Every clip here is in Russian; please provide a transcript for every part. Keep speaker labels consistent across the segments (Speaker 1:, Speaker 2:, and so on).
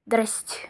Speaker 1: Здрасте.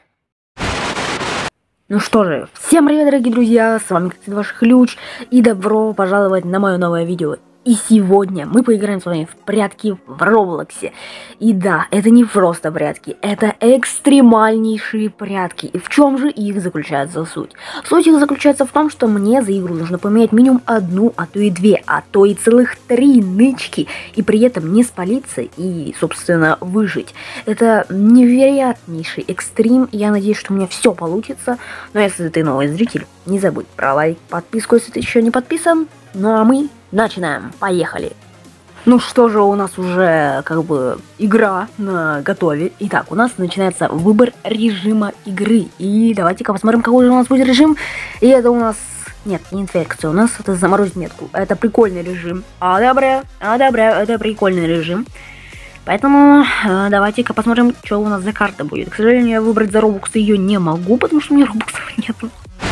Speaker 1: Ну что же, всем привет, дорогие друзья, с вами как ваш Ключ, и добро пожаловать на мое новое видео. И сегодня мы поиграем с вами в прятки в Роблоксе. И да, это не просто прятки, это экстремальнейшие прятки. И в чем же их заключается суть? Суть их заключается в том, что мне за игру нужно поменять минимум одну, а то и две, а то и целых 3 нычки. И при этом не спалиться и, собственно, выжить. Это невероятнейший экстрим. Я надеюсь, что у меня все получится. Но если ты новый зритель, не забудь про лайк, подписку, если ты еще не подписан. Ну а мы начинаем. Поехали. Ну что же, у нас уже как бы игра на готове. Итак, у нас начинается выбор режима игры. И давайте-ка посмотрим, какой же у нас будет режим. И это у нас... Нет, не инфекция, у нас это заморозить метку. Это прикольный режим. Одобряю, это прикольный режим. Поэтому давайте-ка посмотрим, что у нас за карта будет. К сожалению, я выбрать за Robux ее не могу, потому что у меня Robux нету.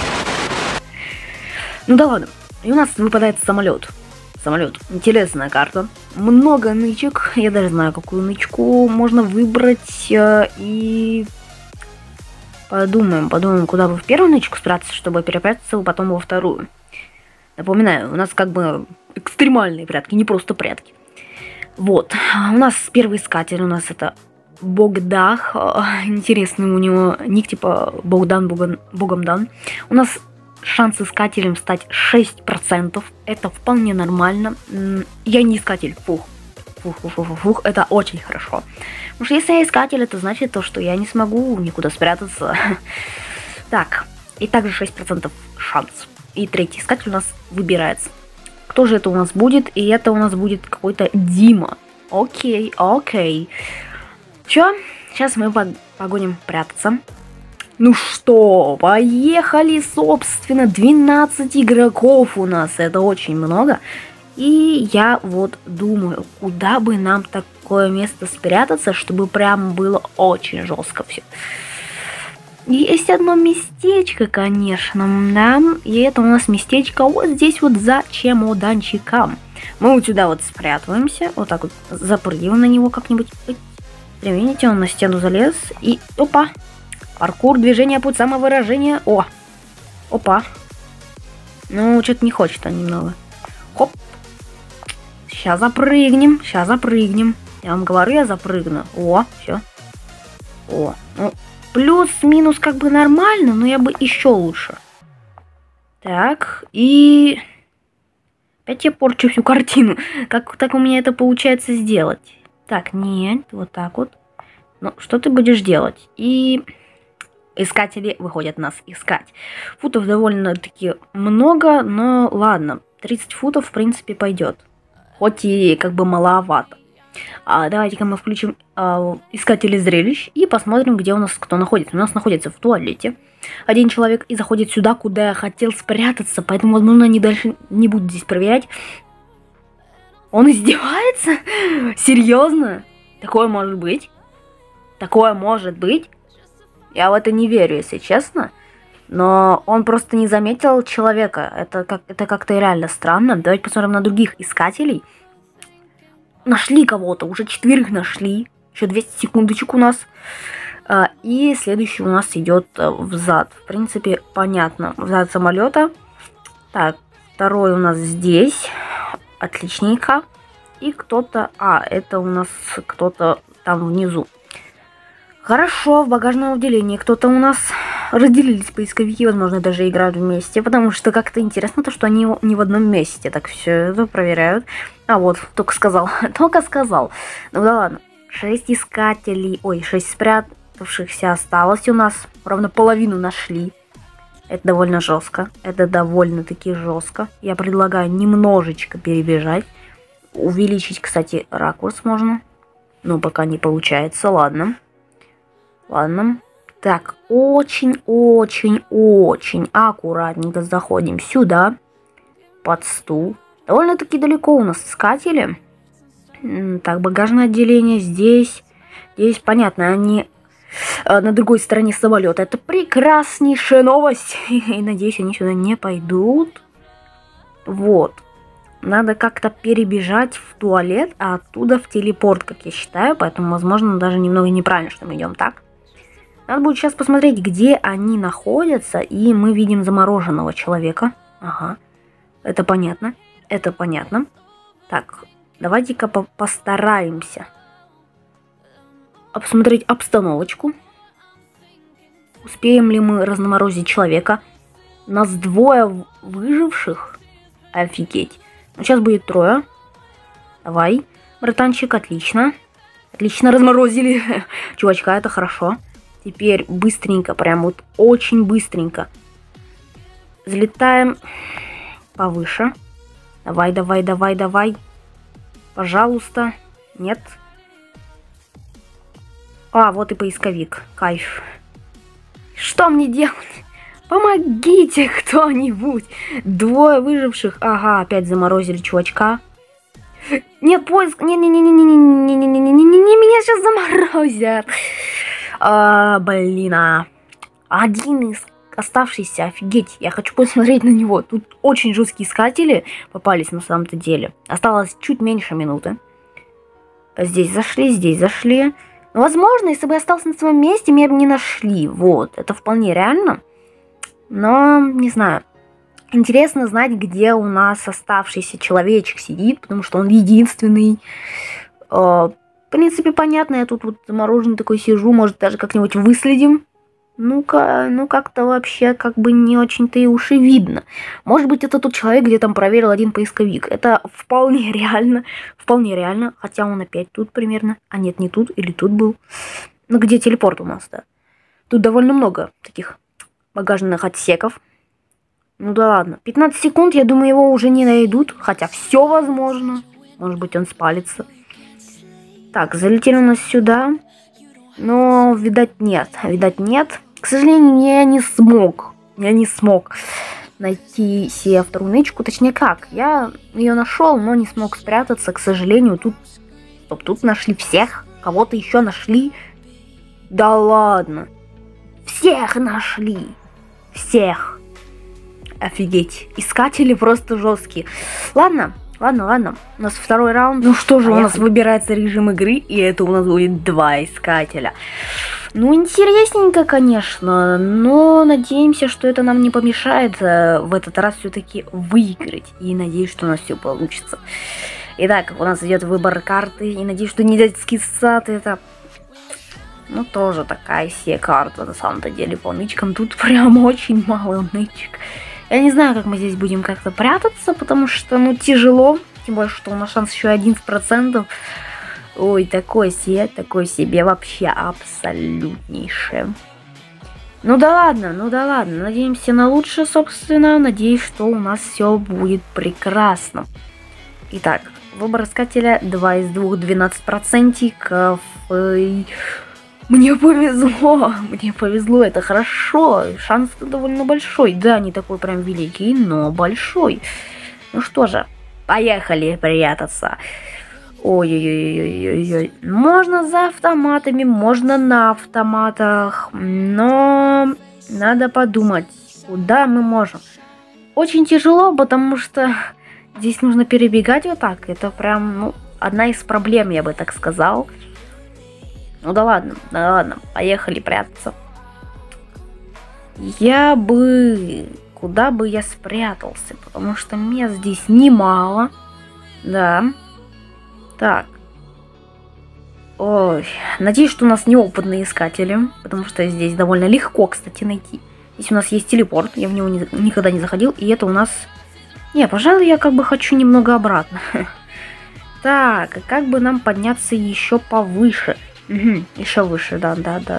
Speaker 1: Ну да ладно. И у нас выпадает самолет. Самолет. Интересная карта. Много нычек. Я даже знаю, какую нычку можно выбрать. И подумаем, куда бы в первую нычку спрятаться, чтобы перепрятаться потом во вторую. Напоминаю, у нас как бы экстремальные прятки, не просто прятки. Вот. У нас первый искатель, у нас это Богдах. Интересный у него ник, типа Богомдан. У нас шанс искателем стать 6%. Это вполне нормально. Я не искатель. Фух, это очень хорошо. Потому что если я искатель, это значит то, что я не смогу никуда спрятаться. Так, и также 6% шанс. И третий искатель у нас выбирается. Кто же это у нас будет? И это у нас будет какой-то Дима. Окей. Чё? Сейчас мы погоним прятаться. Ну что, поехали, собственно, 12 игроков у нас, это очень много. И я вот думаю, куда бы нам такое место спрятаться, чтобы прям было очень жестко все. Есть одно местечко, конечно, да, и это у нас местечко вот здесь вот за чемоданчиком. Мы вот сюда вот спрятываемся, вот так вот запрыгиваем на него как-нибудь. Видите, он на стену залез, и опа. Паркур, движение, путь, самовыражение. О! Опа. Ну, что-то не хочет он немного. Хоп. Сейчас запрыгнем. Я вам говорю, я запрыгну. О, все. О, ну, плюс-минус как бы нормально, но я бы еще лучше. Так, и... Опять я порчу всю картину. Как так у меня это получается сделать? Так, нет, вот так вот. Ну, что ты будешь делать? И... Искатели выходят нас искать. Футов довольно-таки много, но ладно. 30 футов, в принципе, пойдет. Хоть и как бы маловато. Давайте-ка мы включим искатели зрелищ и посмотрим, где у нас кто находится. У нас находится в туалете один человек и заходит сюда, куда я хотел спрятаться. Поэтому, возможно, они дальше не будут здесь проверять. Он издевается? Серьезно? Такое может быть? Я в это не верю, если честно. Но он просто не заметил человека. Это как-то реально странно. Давайте посмотрим на других искателей. Нашли кого-то. Уже 4 нашли. Еще 200 секундочек у нас. И следующий у нас идет взад. В принципе, понятно. Взад самолета. Так, второй у нас здесь. Отличненько. И кто-то... это у нас кто-то там внизу. Хорошо, в багажном отделении кто-то у нас разделились поисковики, возможно, даже играют вместе, потому что как-то интересно то, что они не в одном месте, так все это проверяют. Вот, только сказал. Ну да ладно, 6 искателей, 6 спрятавшихся осталось у нас, ровно половину нашли. Это довольно жестко, это довольно-таки жестко. Я предлагаю немножечко перебежать, увеличить, кстати, ракурс можно, но пока не получается, ладно. Так, очень аккуратненько заходим сюда, под стул. Довольно-таки далеко у нас искатели. Так, багажное отделение здесь. Здесь, понятно, они на другой стороне самолета. Это прекраснейшая новость. И надеюсь, они сюда не пойдут. Вот. Надо как-то перебежать в туалет, а оттуда в телепорт, как я считаю. Поэтому, возможно, даже немного неправильно, что мы идем так. Надо будет сейчас посмотреть, где они находятся, и мы видим замороженного человека. Ага, это понятно, это понятно. Так, давайте-ка постараемся посмотреть обстановочку. Успеем ли мы разноморозить человека? Нас двое выживших. Офигеть. Ну, сейчас будет трое. Давай, братанчик, отлично. Отлично разморозили чувачка, это хорошо. Теперь быстренько, прям вот очень быстренько. Взлетаем повыше. Давай, давай, давай, давай. Пожалуйста. Нет. А, вот и поисковик. Кайф. Что мне делать? Помогите кто-нибудь. Двое выживших. Ага, опять заморозили чувачка. Нет, поиск. Не-не-не-не-не-не-не-не-не-не-не, меня сейчас заморозят. Блин, один из оставшийся, офигеть, я хочу посмотреть на него. Тут очень жесткие искатели попались на самом-то деле. Осталось чуть меньше минуты. Здесь зашли. Возможно, если бы я остался на своем месте, меня бы не нашли. Вот, это вполне реально. Но, не знаю. Интересно знать, где у нас оставшийся человечек сидит, потому что он единственный. В принципе, понятно, я тут вот замороженный такой сижу, может, даже как-нибудь выследим. Ну-ка, ну как-то вообще как бы не очень-то и уж и видно. Может быть, это тот человек, где там проверил один поисковик. Это вполне реально, хотя он опять тут примерно. А нет, не тут, или тут был. Ну, где телепорт у нас-то? Тут довольно много таких багажных отсеков. Ну да ладно, 15 секунд, я думаю, его уже не найдут, хотя все возможно. Может быть, он спалится. Так, залетели у нас сюда. Но, видать, нет. К сожалению, я не смог найти себе вторую нычку. Точнее, как? Я ее нашел, но не смог спрятаться. К сожалению, тут нашли всех. Кого-то еще нашли. Да ладно. Всех нашли. Всех. Офигеть. Искатели просто жесткие. Ладно. У нас второй раунд. Ну что же, у нас выбирается режим игры, и это у нас будет 2 искателя. Ну, интересненько, конечно, но надеемся, что это нам не помешает в этот раз все-таки выиграть. И надеюсь, что у нас все получится. Итак, у нас идет выбор карты, и надеюсь, что не детский сад, это... Ну, тоже такая себе карта, на самом-то деле, по нычкам. Тут прям очень мало нычек. Я не знаю, как мы здесь будем как-то прятаться, потому что, ну, тяжело. Тем более, что у нас шанс еще 11%. Ой, такой себе вообще абсолютнейшее. Ну да ладно. Надеемся на лучшее, собственно. Надеюсь, что у нас все будет прекрасно. Итак, выбор искателя 2 из 2, 12%. Мне повезло, это хорошо. Шанс-то довольно большой. Да, не такой прям великий, но большой. Ну что же, поехали прятаться. Ой-ой-ой-ой-ой. Можно за автоматами, можно на автоматах. Но надо подумать, куда мы можем. Очень тяжело, потому что здесь нужно перебегать вот так. Это прям, ну, одна из проблем, я бы так сказал. Ну да ладно, поехали прятаться. Куда бы я спрятался, потому что мест здесь немало. Да. Так. Ой, надеюсь, что у нас неопытные искатели, потому что здесь довольно легко, кстати, найти. Здесь у нас есть телепорт, я в него никогда не заходил, и это у нас... Не, пожалуй, я как бы хочу немного обратно. Так, как бы нам подняться еще повыше? Угу, еще выше, да.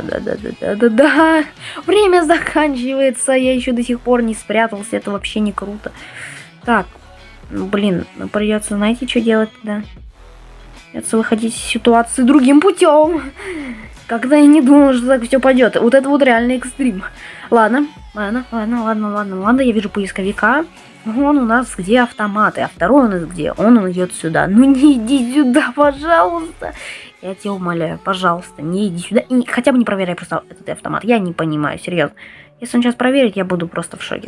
Speaker 1: Время заканчивается, я еще до сих пор не спрятался, это вообще не круто. Так, блин, придется, знаете, что делать, да? Придется выходить из ситуации другим путем. Когда я не думала, что так все пойдет. Вот это вот реальный экстрим. Ладно, я вижу поисковика. Он у нас где автоматы, а второй у нас где? Он идет сюда. Ну не иди сюда, пожалуйста. Я тебя умоляю, пожалуйста, не иди сюда. И хотя бы не проверяй просто этот автомат. Я не понимаю, серьезно. Если он сейчас проверит, я буду просто в шоке.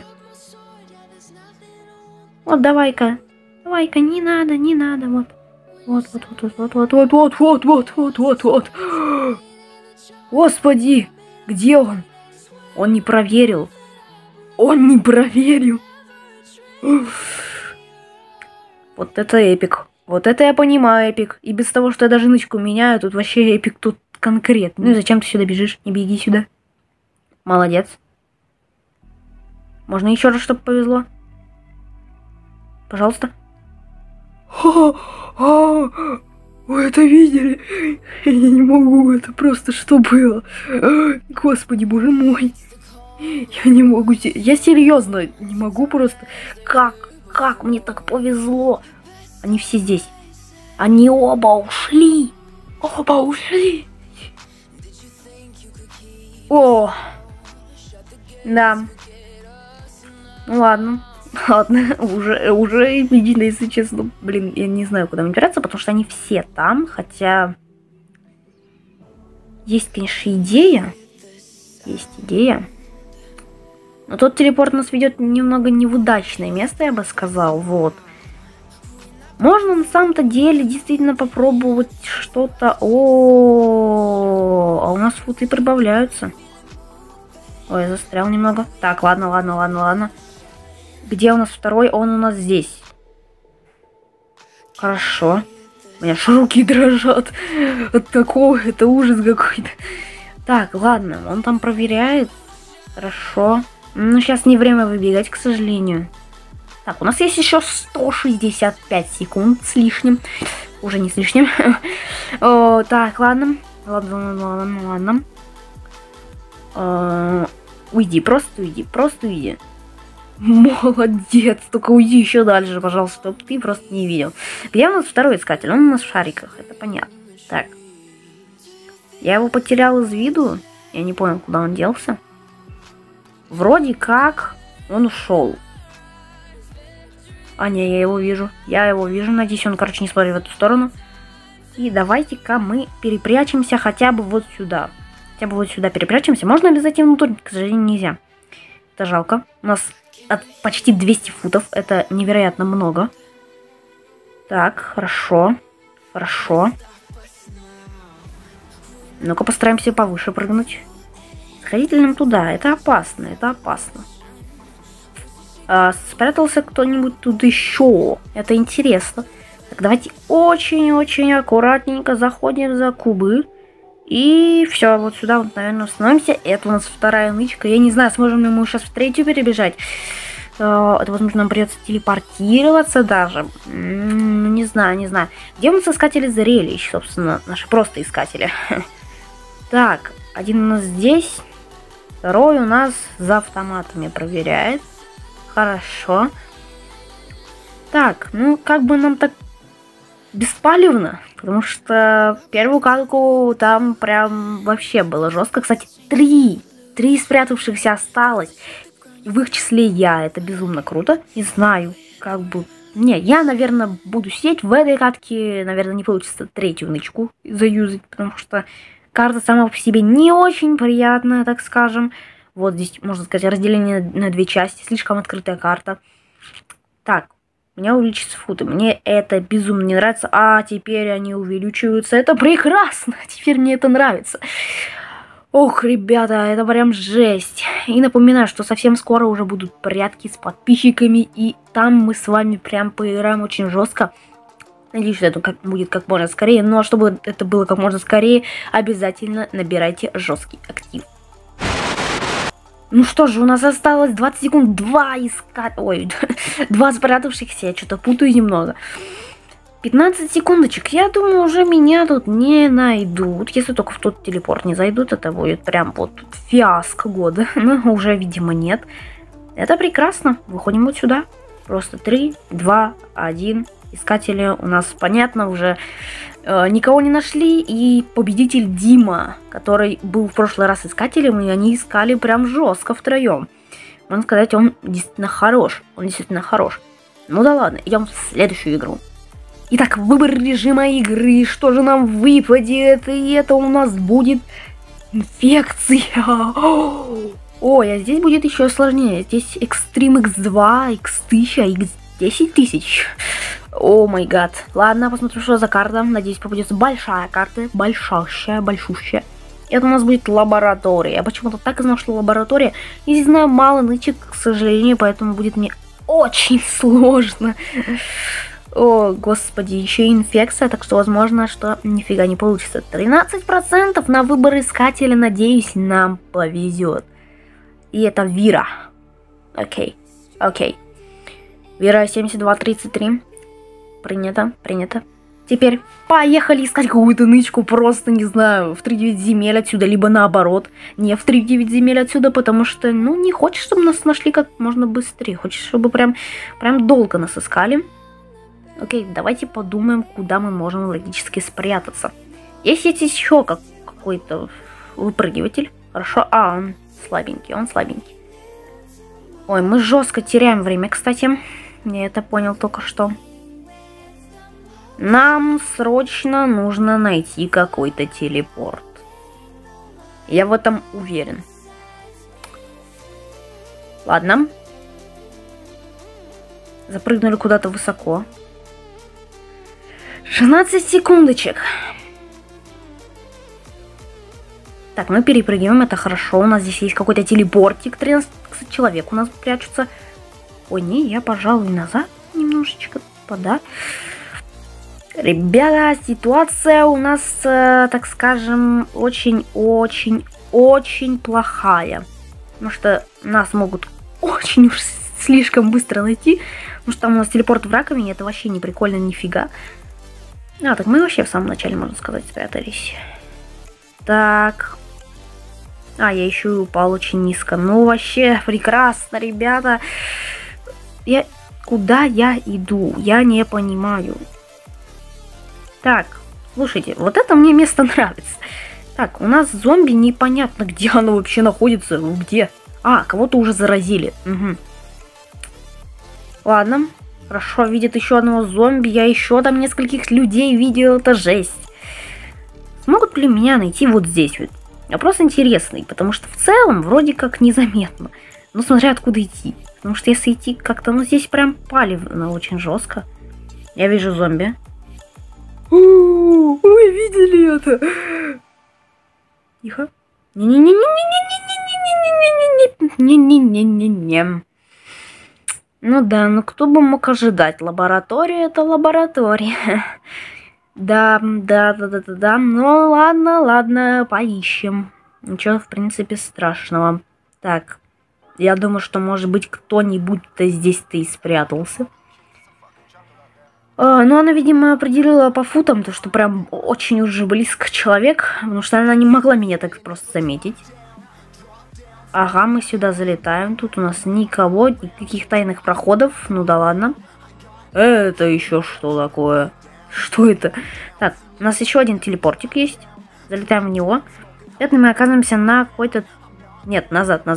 Speaker 1: Вот, давай-ка, не надо, вот. Вот. Господи, Где он? Он не проверил. Он не проверил. Вот это эпик. Вот это я понимаю, эпик. И без того, что я даже нычку меняю, тут вообще эпик тут конкретно. Ну и зачем ты сюда бежишь? Не беги сюда. Молодец. Можно еще раз, чтобы повезло? Пожалуйста. Вы это видели? Я не могу, это просто что было? Господи, боже мой. Я не могу, я серьезно не могу просто. Как мне так повезло? Они все здесь. Они оба ушли. Оба ушли. О, да. Ну ладно. Ладно, уже видно, если честно. Блин, я не знаю, куда мне убираться, потому что они все там, хотя... Есть, конечно, идея. Есть идея. Но тот телепорт нас ведет немного не в удачное место, я бы сказал, вот. Можно на самом-то деле действительно попробовать что-то... О, а у нас футы прибавляются. Ой, я застрял немного. Так, ладно. Где у нас второй? Он у нас здесь. Хорошо. У меня аж руки дрожат от такого. Это ужас какой-то. Так, ладно. Он там проверяет. Хорошо. Ну, сейчас не время выбегать, к сожалению. Так, у нас есть еще 165 секунд с лишним. Уже не с лишним. О, так, ладно. Ладно. Уйди, просто уйди. Молодец, только уйди еще дальше, пожалуйста, чтобы ты просто не видел. Где у нас второй искатель? Он у нас в шариках, это понятно. Так. Я его потерял из виду. Я не понял, куда он делся. Вроде как он ушел. А, не, я его вижу. Надеюсь, он, короче, не смотрит в эту сторону. И давайте-ка мы перепрячемся хотя бы вот сюда. Перепрячемся. Можно ли зайти внутрь? К сожалению, нельзя. Это жалко. У нас почти 200 футов. Это невероятно много. Так, хорошо. Ну-ка, постараемся повыше прыгнуть. Сходите нам туда. Это опасно. Спрятался кто-нибудь тут еще? Это интересно. Так, давайте очень-очень аккуратненько заходим за кубы. И все, вот сюда вот, наверное, становимся. Это у нас вторая нычка. Я не знаю, сможем ли мы сейчас в третью перебежать. Это, возможно, нам придется телепортироваться даже. Не знаю. Где у нас искатели зрелищ, собственно? Наши просто искатели. Так, один у нас здесь. Второй у нас за автоматами проверяет. Хорошо. Так, ну, как бы нам так беспалевно, потому что первую катку там прям вообще было жестко. Кстати, три спрятавшихся осталось. В их числе я. Это безумно круто. Не знаю, как бы... Не, я, наверное, буду сидеть в этой катке. Наверное, не получится третью нычку заюзать, потому что карта сама по себе не очень приятная, так скажем. Вот здесь, можно сказать, разделение на две части. Слишком открытая карта. Так. У меня увеличатся футы. Мне это безумно не нравится. А теперь они увеличиваются. Это прекрасно. Теперь мне это нравится. Ох, ребята, это прям жесть. И напоминаю, что совсем скоро уже будут прятки с подписчиками. И там мы с вами прям поиграем очень жестко. Надеюсь, что это будет как можно скорее. Но чтобы это было как можно скорее, обязательно набирайте жесткий актив. Ну что же, у нас осталось 20 секунд, 2 спрятавшихся, я что-то путаю немного. 15 секундочек, я думаю, уже меня тут не найдут. Если только в тот телепорт не зайдут, это будет прям вот фиаско года. Но уже, видимо, нет. Это прекрасно, выходим вот сюда. Просто 3, 2, 1. Искатели у нас, понятно, уже никого не нашли. И победитель Дима, который был в прошлый раз искателем, и они искали прям жестко втроем. Можно сказать, он действительно хорош. Ну да ладно, идем в следующую игру. Итак, выбор режима игры. Что же нам выпадет? И это у нас будет инфекция. Ой, а здесь будет еще сложнее. Здесь Extreme X2, X1000, X10000. О май гад. Ладно, посмотрим, что за карта. Надеюсь, попадется большая карта. Большущая. Это у нас будет лаборатория. Я почему-то так и знал, что лаборатория. Я здесь знаю мало нычек, к сожалению, поэтому будет мне очень сложно. О, господи, еще и инфекция, так что возможно, что нифига не получится. 13% на выбор искателя, надеюсь, нам повезет. И это Вира. Окей. Вира 7233. Принято. Теперь поехали искать какую-то нычку, просто, не знаю, в 3-9 земель отсюда, либо наоборот, не в 3-9 земель отсюда, потому что, ну, не хочешь, чтобы нас нашли как можно быстрее, хочешь, чтобы прям долго нас искали. Окей, давайте подумаем, куда мы можем логически спрятаться. Есть еще какой-то выпрыгиватель, хорошо, он слабенький. Ой, мы жестко теряем время, кстати, я это понял только что. Нам срочно нужно найти какой-то телепорт. Я в этом уверен. Ладно. Запрыгнули куда-то высоко. 16 секундочек. Так, мы перепрыгиваем, это хорошо. У нас здесь есть какой-то телепортик. 13 человек у нас прячутся. Ой, не, я, пожалуй, назад немножечко пода. Ребята, ситуация у нас, так скажем, очень плохая. Потому что нас могут очень уж слишком быстро найти. Потому что там у нас телепорт в раковине, это вообще не прикольно, нифига. Так мы вообще в самом начале, можно сказать, спрятались. Так. Я еще и упал очень низко. Ну, вообще, прекрасно, ребята. Куда я иду? Я не понимаю. Так, слушайте, вот это мне место нравится. Так, у нас зомби, непонятно, где оно вообще находится. Где? Кого-то уже заразили. Угу. Ладно. Хорошо, видит еще одного зомби. Я еще там нескольких людей видел. Это жесть. Смогут ли меня найти вот здесь вот? Вопрос интересный, потому что в целом вроде как незаметно. Но смотря откуда идти. Потому что если идти как-то, здесь прям палевно очень жестко. Я вижу зомби. Вы видели это? Тихо. Не-не-не-не-не-не-не-не-не-не-не-не-не. Ну да, кто бы мог ожидать? Лаборатория — это лаборатория. Да. Ну ладно, поищем. Ничего, в принципе, страшного. Так, я думаю, что, может быть, кто-нибудь-то здесь-то и спрятался. Но она, видимо, определила по футам, то что прям очень уже близко человек, потому что она не могла меня так просто заметить. Ага, мы сюда залетаем, тут у нас никого, никаких тайных проходов, ну да ладно. Это еще что такое? Что это? Так, у нас еще один телепортик есть, залетаем в него. Это мы оказываемся на какой-то... Нет, назад.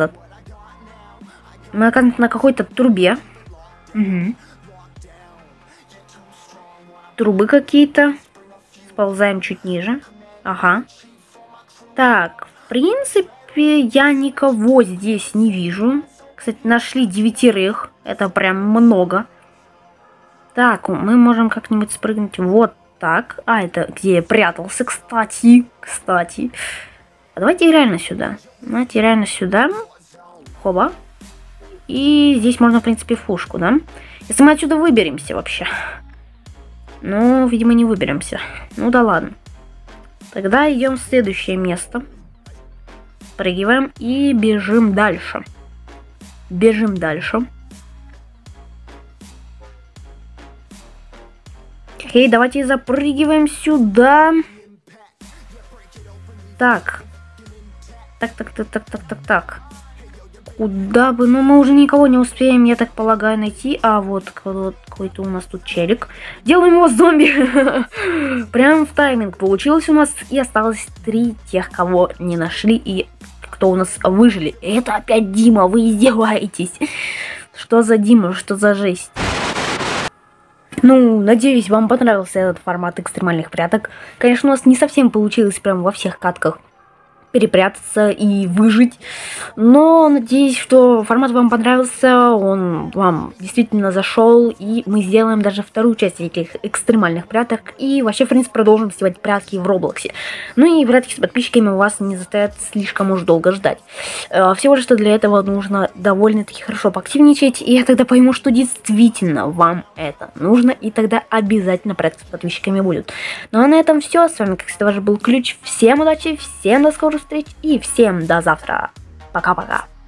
Speaker 1: Мы оказываемся на какой-то трубе. Угу. Трубы какие-то. Сползаем чуть ниже. Ага. Так, в принципе, я никого здесь не вижу. Кстати, нашли 9. Это прям много. Так, мы можем как-нибудь спрыгнуть вот так. Это где я прятался, кстати. Давайте реально сюда. Хоба. И здесь можно, в принципе, фушку, да? Если мы отсюда выберемся вообще. Ну, видимо, не выберемся. Ну да ладно. Тогда идем в следующее место. Прыгиваем и бежим дальше. Окей, давайте запрыгиваем сюда. Так. Куда бы? Ну, мы уже никого не успеем, я так полагаю, найти. Вот какой-то у нас тут челик. Делаем его зомби. Прям в тайминг получилось у нас. И осталось 3 тех, кого не нашли и кто у нас выжили. Это опять Дима, вы издеваетесь. Что за Дима, что за жесть? Ну, надеюсь, вам понравился этот формат экстремальных пряток. Конечно, у нас не совсем получилось прям во всех катках перепрятаться и выжить. Но надеюсь, что формат вам понравился, он вам действительно зашел, и мы сделаем даже вторую часть этих экстремальных пряток, и вообще, в принципе, продолжим снимать прятки в Роблоксе. Ну и прятки с подписчиками вас не заставят слишком уж долго ждать. Всего лишь, что для этого нужно довольно-таки хорошо поактивничать, и я тогда пойму, что действительно вам это нужно, и тогда обязательно прятки с подписчиками будут. Ну а на этом все. С вами, как всегда, был Ключ. Всем удачи, всем до скорых встреч и всем до завтра. Пока-пока.